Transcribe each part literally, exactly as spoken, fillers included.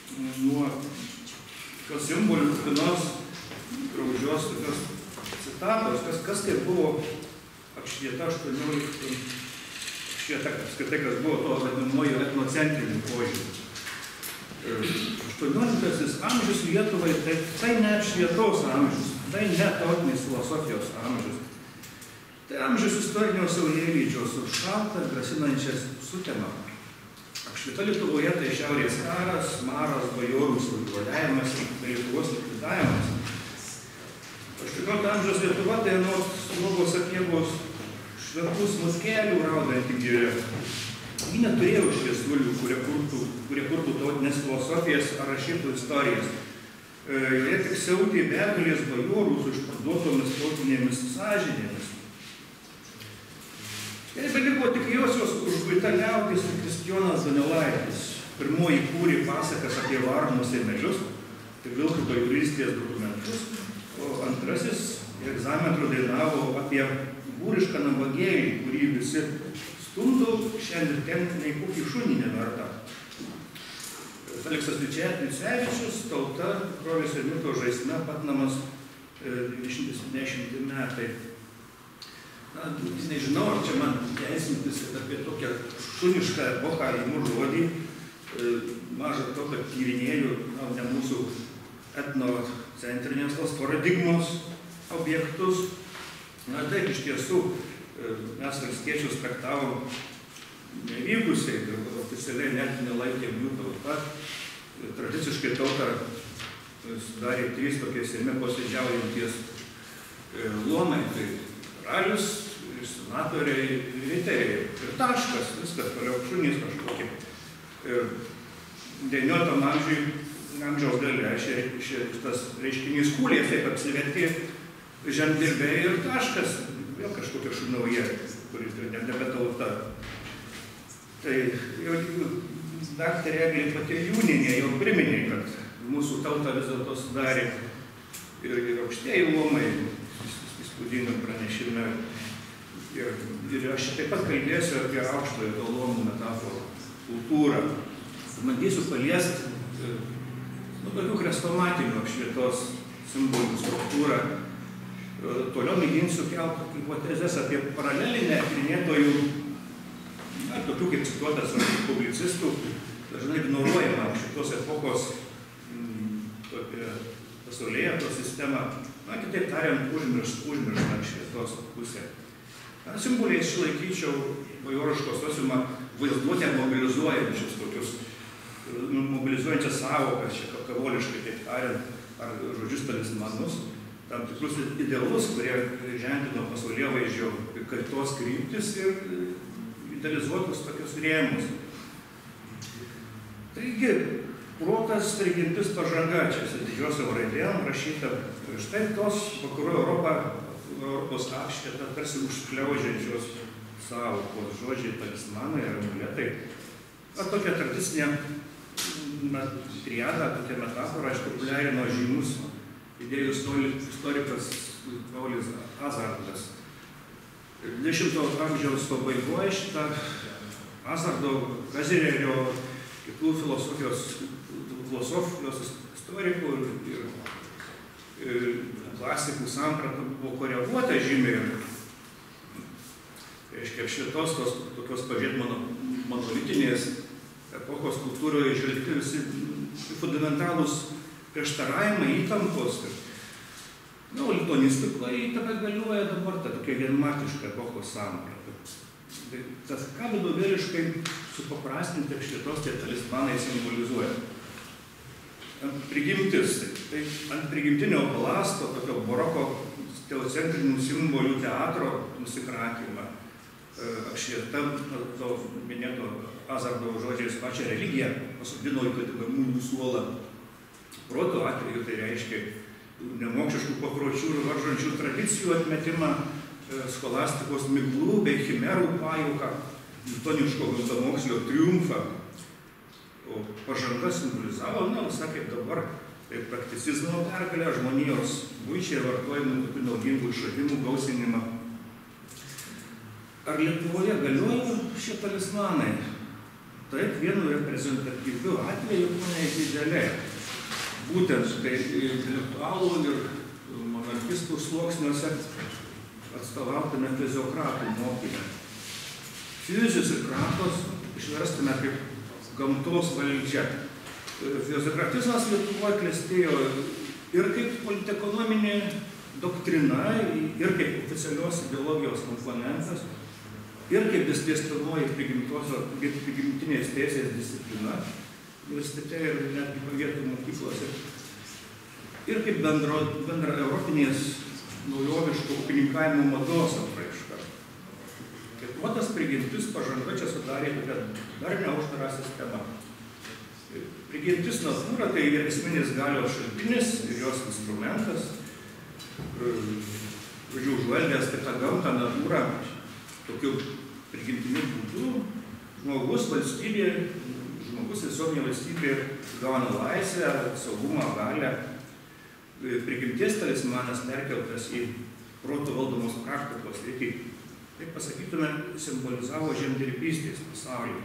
nuo tokios simbolių, kokios graudžios tokios citatos, kas, kas tai buvo apšvieta aštuonioliktam, apšvieta, apskritai, kas buvo to vadinamojo etnocentrinių požiūrių. aštuonioliktasis amžius Lietuvai tai, tai ne apšvietos amžius, tai ne tautinės filosofijos amžius. Tai amžius istorinio saulėlydžio su šalta, grasinančia sutema. Apšvieta Lietuvoje tai šiaurės karas, maras, bajorų suvažiavimas, Lietuvos likvidavimas. aštuoniolikto amžiaus Lietuva tai nuo Slogos sapiegos šventus muskelių raudanti giria. Ji neturėjo šviesuolių, kurie kurtų, kurie kurtų tautinės filosofijas ar rašytų istorijas. Joje tik siautė begalės bajorų su išparduotomis tautinėmis sąžinėmis. Ir beliko tik josios užguita liaudis Kristijonas Donelaitis. Pirmoji kūrė pasakas apie varnus ir medžius, tai vilkų bajorystės dokumentus, o antrasis egzametru dainavo apie būrišką nabagėlį, kurį visi stumdo šiandien ten nei kokį šunį neverta. Feliksas Liucevičius, Tauta, tikrovės ir mito žaisme, Patnamas, devyni šimtai septyniasdešimti metai. Na, nežinau, ar čia man teisintis apie tokią šunišką epochą įmų žodį. Maža to, kad tyrinėjau, na, ne mūsų etnocentrinės tos paradigmos objektus. Na, taip, iš tiesų, mes valstiečius traktavom nevykusiai, oficialiai net nelaikėm jų tauta. Tradiciškai tautą sudarė trys tokie Seime posėdžiaujanties luomai, tai karalius, senatoriai, riteriai ir taškas, viskas, toliau šunys kažkokie. Ir devynioliktam amžiaus gale šitas reiškinys kūlėsi, kaip apsivertė žemdirbiai ir taškas, vėl kažkokia šunauja, kuri nebe tauta. Tai jau daktarė Eglė Patėjūnienė jau priminė, kad mūsų tautą vis dėlto sudarė ir aukštieji luomai, įspūdingam pranešime. Ir, ir aš taip pat kalbėsiu apie aukštojo luomų metaforų kultūrą. Bandysiu paliesti nu, tokių krestomatinių apšvietos simbolių struktūrą. Toliau mėginsiu kelti hipotezes apie paralelinę tyrinėtojų, na, tokių kaip cituotas publicistų, dažnai ignoruojama šitos epochos pasaulėjatos sistemą, na, kitaip tariant, užmirštą švietos pusę. Simboliais šilaikyčiau bajoriško sociumą vaizduotę mobilizuojančius tokius, mobilizuojančias sąvokas, čia kavoliškai taip tariant, ar žodžius talismanus, tam tikrus idealus, kurie ženklino pasaulėvaizdžio kaitos kryptis ir idealizuotus tokius rėmus. Taigi, protas, prigimtis, pažanga, čia su didžiosiom raidėm rašyta, štai tos vakarų Europą, Europos apšvieta, tarsi užskliaudžiančios sąvokos žodžiai, talismanai ar amuletai. Ar tokia tradicinė triada, tokia metafora, aišku, populiarino žymus idėjų istorikas Paulius Azardas. dvidešimto amžiaus pabaigoje šitą Azardo, Kazirerio, kitų filosofijos, filosofijos istorikų ir, ir klasikų sampratą buvo koreguota žymiai. Reiškia, šitos tos tokios pažiūrėt monolitinės epochos kultūroje žvelgti visi fundamentalūs prieštaravimai, įtampos. Na, o lituanistikoj tada galiuoja dabar ta tokia vienmatiška epochos samprata. Tai tas ką vadovėliškai supaprastinti šitos tie talismanai simbolizuoja. Ant prigimtis, tai ant prigimtinio balasto, tokio baroko teocentrinių simbolių teatro nusikratymą, apšvieta to minėto Azardo žodžiais pačią religiją, pasodino į katigamųjų suolą. Proto atveju tai reiškia nemokšiškų papročių ir varžančių tradicijų atmetimą, scholastikos miglų bei chimerų pajauką, newtoniško gamtamokslio triumfą. O pažanga simbolizavo, na, sakė dabar, tai prakticizmo pergalę, žmonijos buičiai vartojimų tokių naudingų išradimų gausinimą. Ar Lietuvoje galiojo šie talismanai? taip vienu reprezentatyviu atveju būna didelė. Būtent tai intelektualų ir monarchistų sluoksniuose atstovautume fiziokratų mokymą. Fizis ir kratos išverstume kaip gamtos valdžia. Fizokratizmas Lietuvoje klestėjo ir kaip politekonominė doktrina, ir kaip oficialios ideologijos komponentas, ir kaip dėstytoji prigimtinės teisės disciplina universitete ir netgi vietų mokyklose, ir kaip bendro, bendra europinės naujoviško ūkininkavimo mados apraiška. Kaip tas prigimtis pažanga čia sudarė tokią dar neuždarą sistemą. Prigimtis natūra tai esminis galios šaltinis ir jos instrumentas, žodžiu, užvaldęs kitą gamtą natūrą tokiu prigimtiniu būdu, žmogus valstybė, žmogus visuomenė valstybė gauna laisvę, saugumą, galią. Prigimties talismanas perkeltas į proto valdomos praktikos sritį. Taip pasakytume, simbolizavo žemdirbystės pasaulį.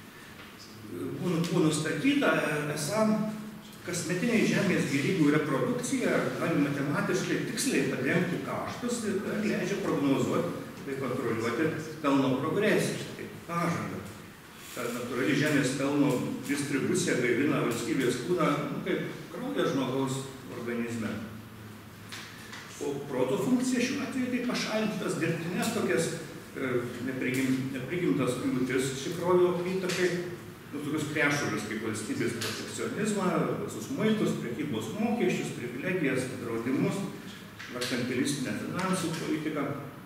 Buvo nustatyta, esą kasmetiniai žemės gėrybių reprodukcija gali matematiškai tiksliai padengti kaštus ir leidžia prognozuoti bei kontroliuoti pelno progresiją, tai pažangą. Ta natūrali žemės pelno distribucija gaivina valstybės kūną, nu, kaip kraujo žmogaus organizme. O proto funkcija šiuo atveju tai pašalinti tas dirbtinės tokias e, neprigim, neprigimtas kliūtis ši kraujo įtakai, nu, tokius krešulius kaip valstybės protekcionizmą, visus muitus, prekybos mokesčius, privilegijas, draudimus, merkantilistinę finansų politiką.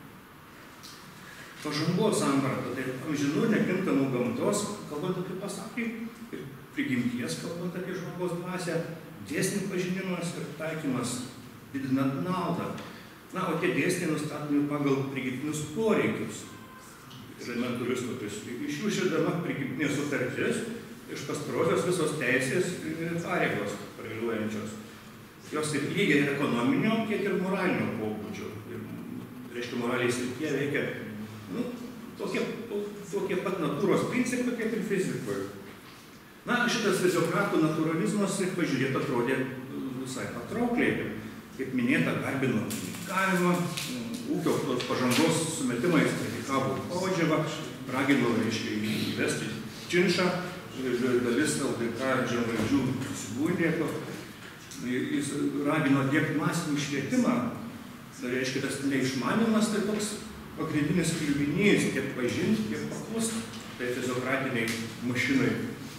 Pažangos samprata, tai amžinų nekintamų gamtos, kalbant apie pasaulį, ir prigimties, kalbant apie žmogaus dvasią, dėsnių pažinimas ir taikymas didinant naudą. Na, o tie dėsniai nustatomi pagal prigimtinius poreikius, elementarius tokius. Iš jų išvedama prigimtinė sutartis, iš pastarosios visos teisės ir pareigos pareiluojančios. Jos taip lygiai ir ekonominio, kiek ir moralinio pobūdžio. Ir, reiškia, moraliai srityje veikia nu, tokie, tokie pat natūros principai, kaip ir fizikoje. Na, šitas fiziokratų natūralizmas, ir pažiūrėt, atrodė visai patraukliai. Kaip minėta, garbino ūkininkavimą, ūkio pažangos sumetimais kritikavo Kodževą, ragino, reiškia, įvesti činšą, dalis L D K žemvaldžių susibūrė, jis ragino tiek masinį švietimą, reiškia, tas neišmanimas, tai toks pagrindinis kliuvinys, tiek pažinti, tiek paklusti, tai fiziokratiniai mašinai.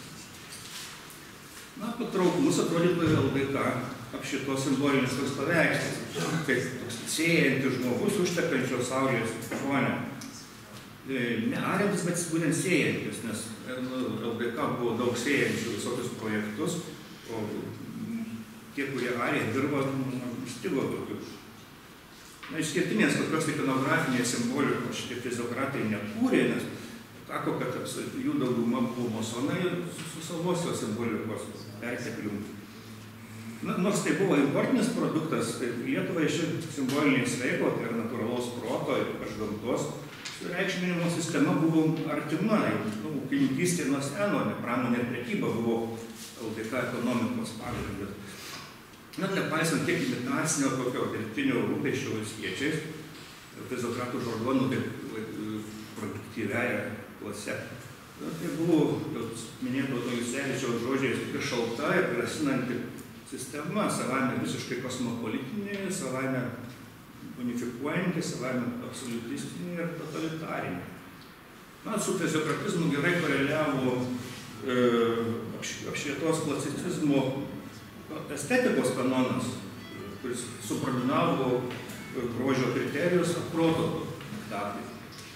Na, patrauklus atrodytų L D K apšitos simbolinis toks paveikslas, kaip toks sėjantis žmogus užtekančios saulės fone. Ne ariantis, bet būtent sėjantis, nes L D K buvo daug sėjančių visokius projektus, o tie, kurie ariai dirbo, stigo tokius. Na, išskirtinės tokios ikonografinės simbolikos šitie fiziokratai nekūrė, nes sako, kad jų dauguma buvo masonai su savosios simbolikos perteklium. Na, nors tai buvo importinis produktas, tai Lietuvai ši simboliniai sveiko, tai yra natūralaus proto ir ypač gamtos sureikšminimo sistema buvo artima. Nu, ūkininkystė nuo seno, ne pramonė ir prekyba buvo L D K ekonomikos pagrindas. Na, nepaisant tiek imitacinio tokio dirbtinio rūpesčio valstiečiais, fiziokratų žargonų kaip produktyviaja klase. Na, tai buvo, minėto Jusevičiaus žodžiais, tokia šalta ir grasinanti sistema, savame visiškai kosmopolitinė, savame unifikuojanti, savame absoliutistinė ir totalitarinė. Na, su fiziokratizmu gerai koreliavo e, apšvietos klasicizmo estetikos kanonas, kuris supradinavo grožio kriterijus proto diktatai.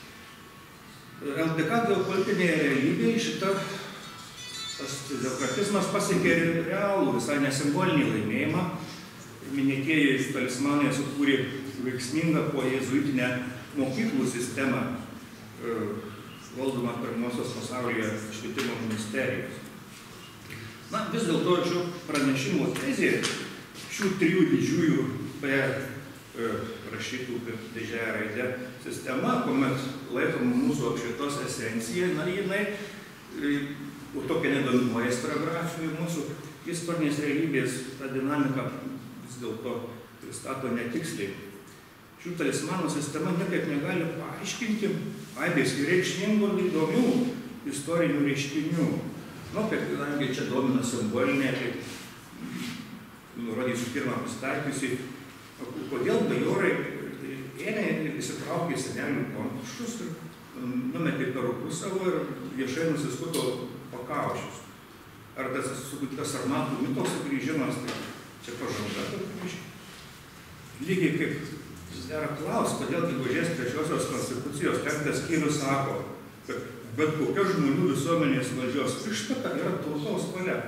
L D K geopolitinėje realybėje šita tas fiziokratizmas pasiekė realų, visai nesimbolinį laimėjimą. Minėtieji talismanai sukūrė veiksmingą pojezuitinę mokyklų sistemą, valdomą pirmosios pasaulyje švietimo ministerijos. Na, vis dėlto šio pranešimo tezė, šių trijų didžiųjų P rašytų kaip didžiąją raidę sistema, kuomet laikoma mūsų apšvietos esencija, na, jinai utopija nedominuoja istoriografijoje, mūsų istorinės realybės tą dinamiką vis dėlto pristato netiksliai. Šių talismanų sistema niekaip negali paaiškinti aibės reikšmingų ir įdomių istorinių reiškinių. Nu, kad kadangi čia domina simbolinė, tai nurodysiu pirmą pasitaikiusi, kodėl bajorai ėmė ir įsitraukė į senelių konkursus ir numetė perukus savo ir viešai nusiskuto pakaušius. Ar tas sukurtas sarmatų mito sugrįžimas, tai čia pažanga tokia. Lygiai kaip susidaro klaus, kodėl gegužės trečiosios konstitucijos penktas skyrius sako, kad bet kokia žmonių visuomenės valdžios ištaka yra tautos valia.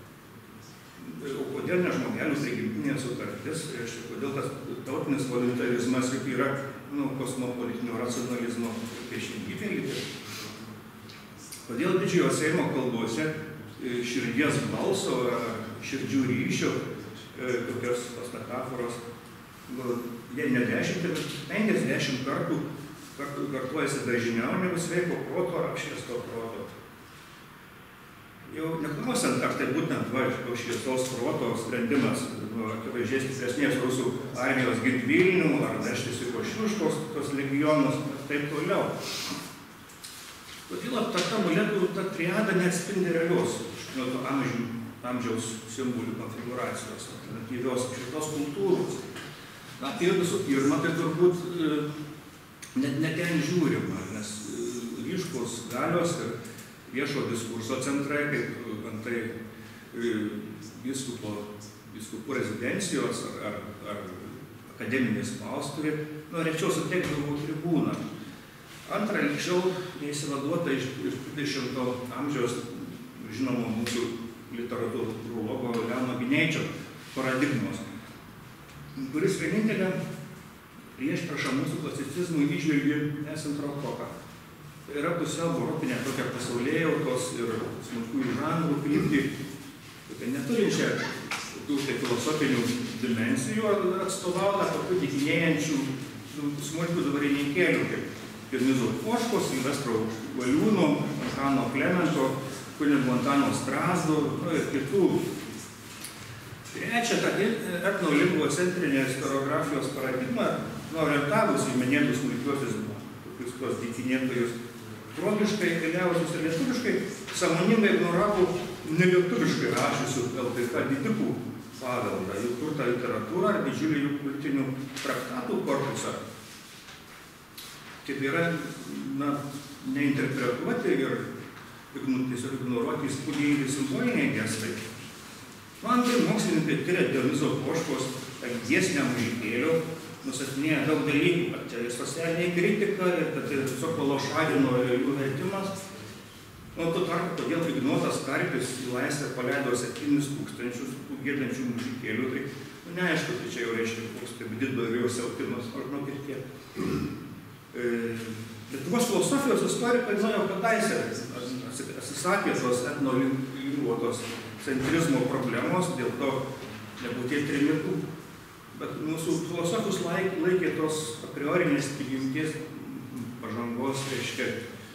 O kodėl ne žmogelių prigimtinė sutartis, reiškia, kodėl tas tautinis voluntarizmas juk yra nu, kosmopolitinio racionalizmo priešingybė. Kodėl didžiojo Seimo kalbose širdies balso, širdžių ryšio, tokios tos metaforos, jie ne dešimt, bet penkiasdešimt kartų kartuojasi dažniau negu sveiko proto ar apšviesto proto. Jau neklausiant, ar tai būtent va, šviesos proto sprendimas, akivaizdžiai stipresnės rusų armijos gint Vilnių, ar neštis į Koščiuškos tos legionus, ir taip toliau. Todėl aptarta molekų ta triada neatspindi realios aštuoniolikto amžiaus simbolių konfiguracijos, alternatyvios šitos kultūros. Na, tai visų pirma, tai turbūt net ne ten žiūrima, nes ryškus galios ir viešo diskurso centrai, kaip antai vyskupo, vyskupų rezidencijos ar, ar, ar akademinės spaustuvė, nu, rečiau suteikdavo tribūną. Antra, anksčiau neįsivaduota iš dvidešimto amžiaus žinomo mūsų literatūrologo Leono Gineičio paradigmos, kuris vienintelė priešpriešą mūsų klasicizmui įžvelgė esant rokoką. Tai yra pusiau europinė tokia pasaulėjautos ir smulkiųjų žanrų kryptį, tokia neturinčia tų tai filosofinių dimensijų atstovauta tokių dykinėjančių smulkių dvarininkėlių, kaip Denizo Poškos, Silvestro Valiūno, Antano Klemento, kunigo Antano Strazdo nu, ir kitų. Trečia, ta etnolingvocentrinė istoriografijos paradigma orientavus į minėtus smulkiuosius tokius tos dykinėtojus progiškai, keliausius ir lietuviškai, sąmoningai ignoravo nelietuviškai rašysių L T K didikų paveldą, jų turtą literatūrą ar didžiulį jų kultinių traktatų korpusą. Kaip yra na, neinterpretuoti ir tiesiog ignoruoti įspūdingi simboliniai gestai. Man tai mokslininkai tyria Denizo Poškos giesmę muzikėlių, nusatinėja daug dalykų, kad čia ir socialinė kritika, ir kad tai tiesiog Palošadino jų vertimas. O tuo tarpu, kodėl Ignotas Karpis į laisvę paleido septynis tūkstančius tų giedančių muzikėlių, tai nu, neaišku, tai čia jau reiškia koks kaip didbario siautimas, aš žinau ir tiek. Lietuvos filosofijos istorikai, nu jau kadaise atsisakė tos etnolingvuotos centrizmo problemos, dėl to nebūtė trimitų. Bet mūsų filosofus laikė tos a priorinės prigimties pažangos, reiškia,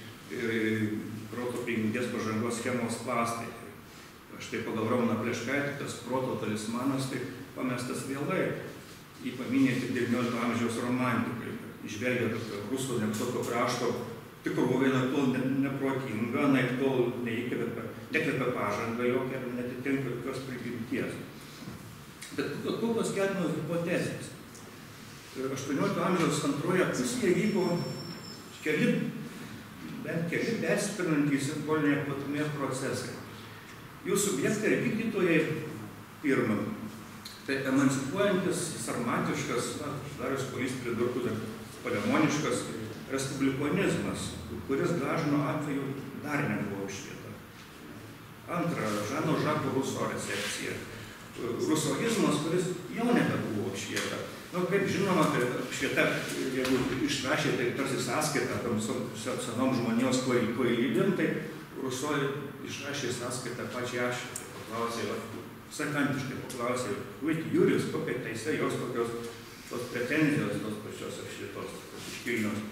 proto prigimties pažangos schemos spąstai. Štai pagal Rauną Pleškaitį, tas proto talismanas, tai pamestas vėlai. Jį paminėti devyniolikto amžiaus romantikai. Išvelgia rusų tokio krašto tikrovė, na tol neprotinga, na tol nekvepia pažanga jokia, netitinka jokios prigimties. Bet kokios keliamos hipotezės. aštuoniolikto amžiaus antroje pusėje vyko keli, bent keli persipinantys simbolinėje plotmėje procesai. Jų subjektai ir vykdytojai pirma. Tai emancipuojantis, sarmatiškas, na, Darius Kuolys pridurtų, palemoniškas respublikonizmas, kuris dažnu atveju dar nebuvo užšvieta. Antra, Žano Žako Ruso recepcija. Rusoizmas, kuris jau nebebuvo užšvieta. Nu, kaip žinoma, tai švieta, jeigu išrašė, tai tarsi sąskaitą tam senom žmonijos kvailybėm, tai Ruso išrašė sąskaitą pačiai aš. Tai paklausė, sakantiškai paklausė, Vait Jurijus, kokia teisė jos tokios tos pretenzijos tos pačios apšvietos, tos iškilnios.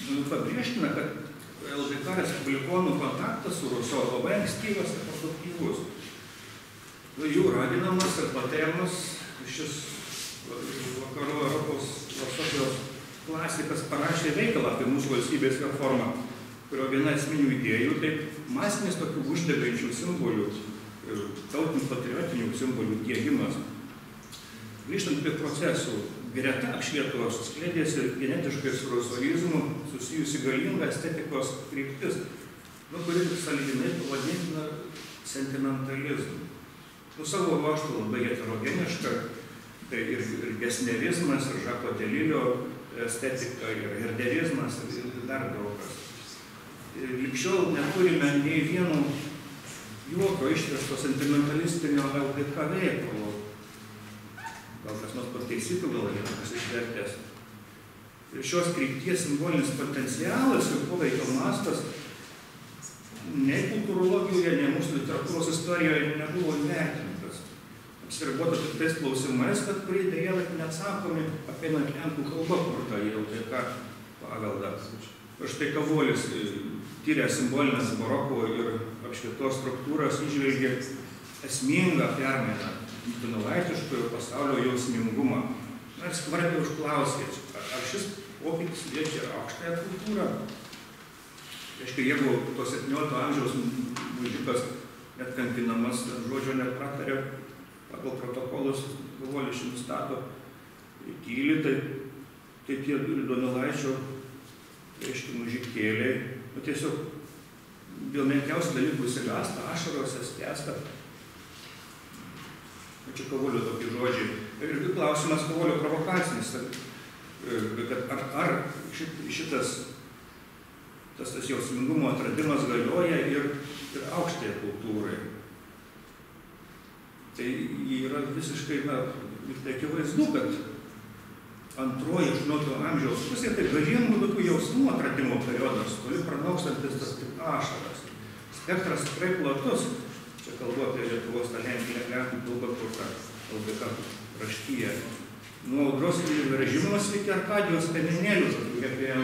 pabrėžtina, kad L D K respublikonų kontaktas su Ruso labai ankstyvas ir produktyvus. Jų raginamas ir patariamas šis vakarų Europos filosofijos klasikas parašė veikalą apie mūsų valstybės reformą, kurio viena esminių idėjų tai masinis tokių uždegančių simbolių, tautinių patriotinių simbolių diegimas. Grįžtant prie procesų, greta apšvietos skleidėsi genetiškai su rusoizmu susijusi galinga estetikos kryptis, nu, kuri sąlyginai pavadintina sentimentalizmu. Nu, savo ruožtu labai heterogeniška, tai ir, ir gesnerizmas, ir Žako Delilio estetika, ir herderizmas, ir dar daug kas. Lig šiol neturime nei vieno jokio išvesto sentimentalistinio L D K veikalo. Gal kas nors pataisytų, gal yra kas išvertęs. Ir šios krypties simbolinis potencialas ir poveikio mastas nei kultūrologijoje, nei mūsų literatūros istorijoje nebuvo įvertintas. Apsiribota tik tais klausimais, kad kurie dėja neatsakomi apeinant lenkų kalbą kurtą į L D K paveldą. Ir štai Kavolis, tyrė simbolinės baroko ir apšvietos struktūras, įžvelgė esmingą permainą donelaitiškojo pasaulio jausmingumą. Na ir skvarbiai užklausė, ar šis pokytis liečia aukštąją kultūrą? Reiškia, jeigu to septyniolikto amžiaus mužikas net kankinamas žodžio nepratarė, pagal protokolus Kavolis nustato tyli, tai, tai tie donelaičio, reiškia, mužikėliai, nu, tiesiog dėl menkiausių dalykų įsigąsta, ašarose skęsta. Čia Kavolio tokie žodžiai. Ir klausimas Kavolio provokacinis, kad ar, ar šitas tas, tas jausmingumo atradimas galioja ir, ir aukštai kultūrai. Tai yra visiškai, na, tai akivaizdu, kad antroji aštuoniolikto amžiaus pusė tai galingų tokių jausmų atradimo periodas, toli pranaukstantis tas tik ašaras. Spektras tikrai platus. Čia kalbu apie Lietuvos tą Lenkų kalbą, kur tą L D K raštyje. Nuo audros režimas iki Arkadijos Peninėlius, tokių apie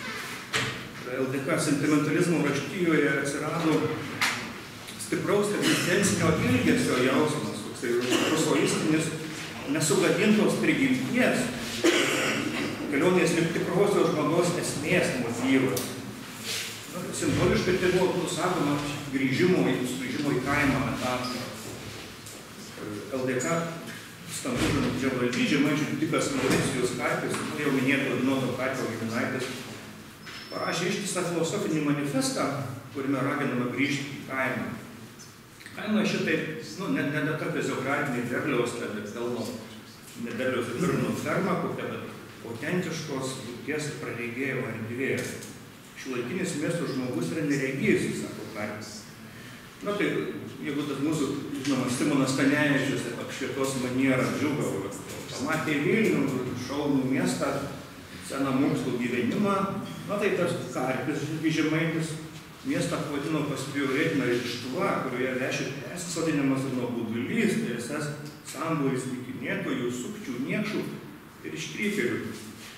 L D K sentimentalizmo raštyjoje atsirado stipraus egzistencinio ilgesio jausmas, toksai rusoistinis, nesugadintos prigimties, kelionės link tikrosios žmogaus esmės motyvas. Simboliškai tai buvo, sakoma, grįžimo į, grįžimo į kaimą metafora. L D K Stambužo Džiavaldžiai, Žemaičių dikas Mauricijus Karpis, jau minėto Donato Karpio giminaitis, parašė ištisą filosofinį manifestą, kuriame raginama grįžti į kaimą. Kaimą šitai, nu, net ne ta fiziokratinė derliaus, bet pelno nederliaus ir virnų ferma, kokia, bet autentiškos būties ir praregėjimo erdvėje. Šiuolaikinis miesto žmogus yra neregys, sako Karpis. Na tai, jeigu tas mūsų, žinoma, Simonas Stanevičius apšvietos manierą džiūgavo, pamatė Vilnių, šaunų miestą, seną mokslų gyvenimą, na tai tas Karpis, Žemaitis, miestą pavadino pasibjaurėtiną Rištuvą, kurioje veši persisodinimas ir nuobodulys, tai esas sambūris dykinėtojų, sukčių, niekšų ir iškrypėlių.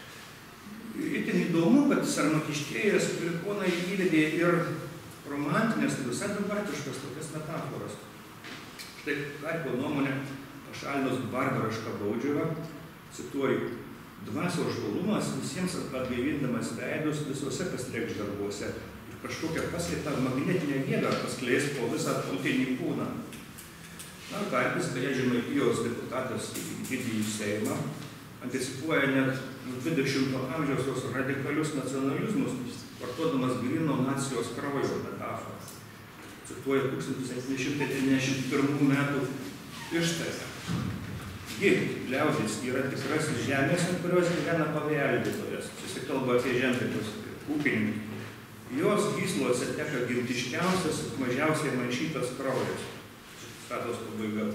Itin įdomu, kad sarmatiškėjas Piliponai įvedė ir romantinės, tai visai dabartiškas tokias metaforas. Štai Karpio nuomonė pašalinus barbarišką baudžiavą, cituoju, dvasios žvalumas visiems atgaivindamas veidus visuose pastrėkš darbuose ir kažkokią paslėptą magnetinę jėgą paskleis po visą tautinį kūną. Na, Karpis, beje, Žemaitijos deputatas į didįjį Seimą, anticipuoja net dvidešimto amžiaus tos radikalius nacionalizmus, vartodamas gryno nacijos kraujo metaforą. Cituoja tūkstantis septyni šimtai devyniasdešimt pirmų metų ištarą. Ji, liaudis, yra tikrasis žemės, ant kurios gyvena paveldėtojas. Čia kalba apie žemdirbius, ūkininkai. Jos gyslose teka gimtiškiausias, mažiausiai maišytas kraujas. Citatos pabaiga.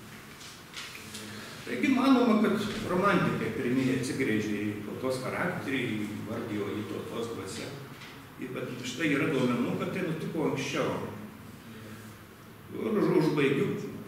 Taigi manoma, kad romantikai pirmieji atsigrėžė į tautos charakterį, įvardijo į tautos dvasią. Bet štai yra duomenų, kad tai nutiko anksčiau. Ir užbaigiu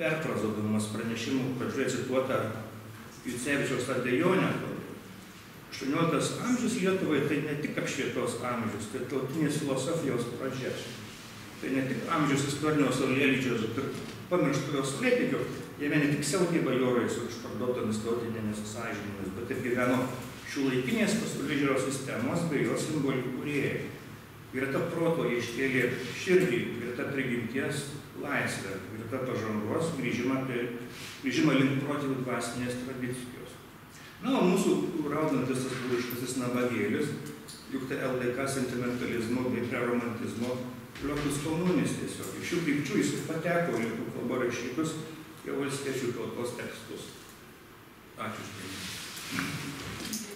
perfrazuodamas pranešimų pradžioje cituotą Jucevičiaus Ardejonę. aštuonioliktas amžius Lietuvai tai ne tik apšvietos amžius, tai tautinės filosofijos pradžia. Tai ne tik amžius istorinio saulėlydžio, bet ir pamirštojo saulėlydžio. Jame ne tik siautė bajorai su išparduotomis tautinėmis sąžinėmis, bet ir gyveno šiuolaikinės pasaulėžiūros sistemos bei jos simbolikų kūrėjai. Greta proto jie iškėlė širdį, greta prigimties laisvę, greta pažangos grįžimą, prie, grįžimą link protėvių dvasinės tradicijos. Na, o mūsų raudantis tas buviškasis nabagėlis, juk tai L D K sentimentalizmo bei preromantizmo pliopus komunis tiesiog. Iš šių krypčių jis pateko į lietuvių kalbą rašytus ir valstiečių tautos tekstus. Ačiū.